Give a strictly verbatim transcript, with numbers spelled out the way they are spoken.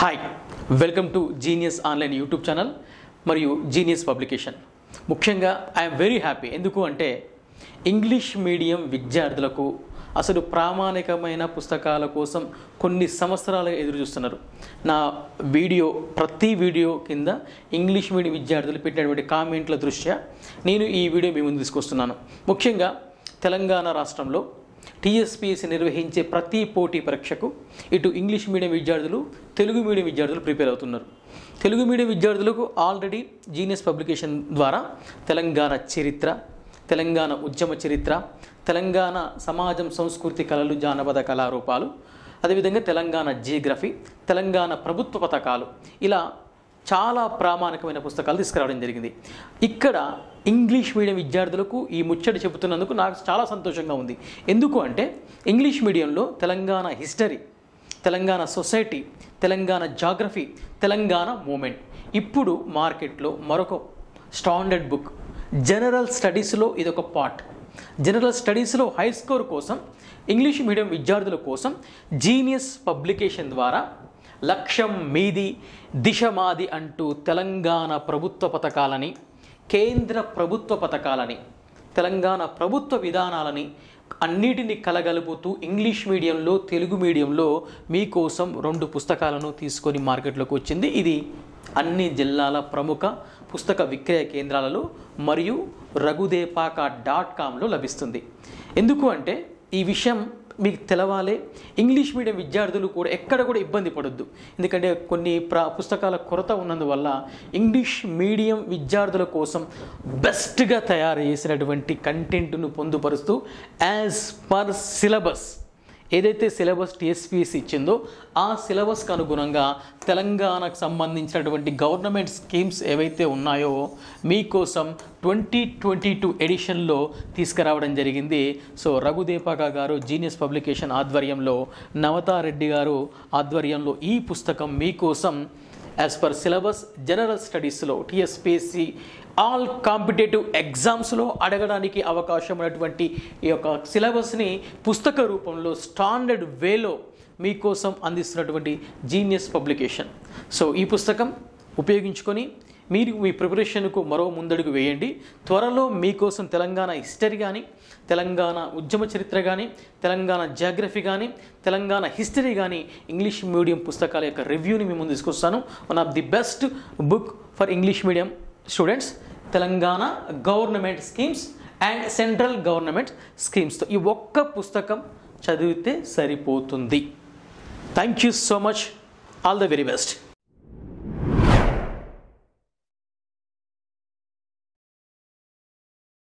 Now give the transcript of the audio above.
Hi welcome to genius online YouTube channel మరియు genius publication. ముఖ్యంగా I'm very happy. ఎందుకు అంటే ఇంగ్లీష్ మీడియం విద్యార్థులకు అసలు ప్రామాణికమైన పుస్తకాల కోసం కొన్ని సంవత్సరాలుగా ఎదురు చూస్తున్నారు. నా వీడియో ప్రతి వీడియో కింద ఇంగ్లీష్ మీడియం విద్యార్థులు పెట్టినటువంటి కామెంట్ల దృష్ట్యా నేను ఈ వీడియో మీ ముందు తీసుకొస్తున్నాను. ముఖ్యంగా తెలంగాణ రాష్ట్రంలో టీఎస్పీఎస్సీ నిర్వహించే ప్రతి పోటీ పరీక్షకు ఇటు ఇంగ్లీష్ మీడియం విద్యార్థులు తెలుగు మీడియం విద్యార్థులు ప్రిపేర్ అవుతున్నారు. తెలుగు మీడియం విద్యార్థులకు ఆల్రెడీ జీనియస్ పబ్లికేషన్ ద్వారా తెలంగాణ చరిత్ర, తెలంగాణ ఉద్యమ చరిత్ర, తెలంగాణ సమాజం సంస్కృతి కళలు జానపద కళారూపాలు, అదేవిధంగా తెలంగాణ జియోగ్రఫీ, తెలంగాణ ప్రభుత్వ పథకాలు, ఇలా చాలా ప్రామాణికమైన పుస్తకాలు తీసుకురావడం జరిగింది. ఇక్కడ ఇంగ్లీష్ మీడియం విద్యార్థులకు ఈ ముచ్చట చెబుతున్నందుకు నాకు చాలా సంతోషంగా ఉంది. ఎందుకు అంటే ఇంగ్లీష్ మీడియంలో Telangana history, Telangana society, Telangana geography, Telangana movement ఇప్పుడు మార్కెట్లో మరొక స్టాండర్డ్ బుక్. జనరల్ స్టడీస్లో ఇదొక పార్ట్. జనరల్ స్టడీస్లో హై స్కోర్ కోసం ఇంగ్లీష్ మీడియం విద్యార్థుల కోసం జీనియస్ పబ్లికేషన్ ద్వారా లక్ష్యం మీది దిశ మాది అంటూ తెలంగాణ ప్రభుత్వ పథకాలని, కేంద్ర ప్రభుత్వ పథకాలని, తెలంగాణ ప్రభుత్వ విధానాలని అన్నిటిని కలగలుపుతూ ఇంగ్లీష్ మీడియంలో తెలుగు మీడియంలో మీకోసం రెండు పుస్తకాలను తీసుకొని మార్కెట్లోకి వచ్చింది. ఇది అన్ని జిల్లాల ప్రముఖ పుస్తక విక్రయ కేంద్రాలలో మరియు రఘుదేపాక డాట్ కామ్లో లభిస్తుంది. ఎందుకు అంటే ఈ విషయం మీకు తెలవాలి. ఇంగ్లీష్ మీడియం విద్యార్థులు కూడా ఎక్కడ కూడా ఇబ్బంది పడొద్దు. ఎందుకంటే కొన్ని ప్ర పుస్తకాల కొరత ఉన్నందువల్ల ఇంగ్లీష్ మీడియం విద్యార్థుల కోసం బెస్ట్గా తయారు చేసినటువంటి కంటెంట్ను పొందుపరుస్తూ యాజ్ పర్ సిలబస్ ఏదైతే సిలబస్ టీఎస్పీఎస్సీ ఇచ్చిందో ఆ సిలబస్కి అనుగుణంగా తెలంగాణకు సంబంధించినటువంటి గవర్నమెంట్ స్కీమ్స్ ఏవైతే ఉన్నాయో మీకోసం ట్వంటీ ట్వంటీ టూ ఎడిషన్లో తీసుకురావడం జరిగింది. సో రఘుదేపాక గారు జీనియస్ పబ్లికేషన్ ఆధ్వర్యంలో, నవతారెడ్డి గారు ఆధ్వర్యంలో ఈ పుస్తకం మీకోసం యాజ్ పర్ సిలబస్ జనరల్ స్టడీస్లో టీఎస్పీఎస్సీ ఆల్ కాంపిటేటివ్ ఎగ్జామ్స్లో అడగడానికి అవకాశం ఉన్నటువంటి ఈ యొక్క సిలబస్ని పుస్తక రూపంలో స్టాండర్డ్ వేలో మీకోసం అందిస్తున్నటువంటి జీనియస్ పబ్లికేషన్. సో ఈ పుస్తకం ఉపయోగించుకొని మీరు మీ ప్రిపరేషన్కు మరో ముందడుగు వేయండి. త్వరలో మీకోసం తెలంగాణ హిస్టరీ కానీ, తెలంగాణ ఉద్యమ చరిత్ర కానీ, తెలంగాణ జాగ్రఫీ కానీ, తెలంగాణ హిస్టరీ కానీ ఇంగ్లీష్ మీడియం పుస్తకాల యొక్క రివ్యూని మీ ముందు తీసుకొస్తాను. One of the best book for English medium students, Telangana government schemes and central government స్కీమ్స్తో ఈ ఒక్క పుస్తకం చదివితే సరిపోతుంది. Thank you so much. All the very best.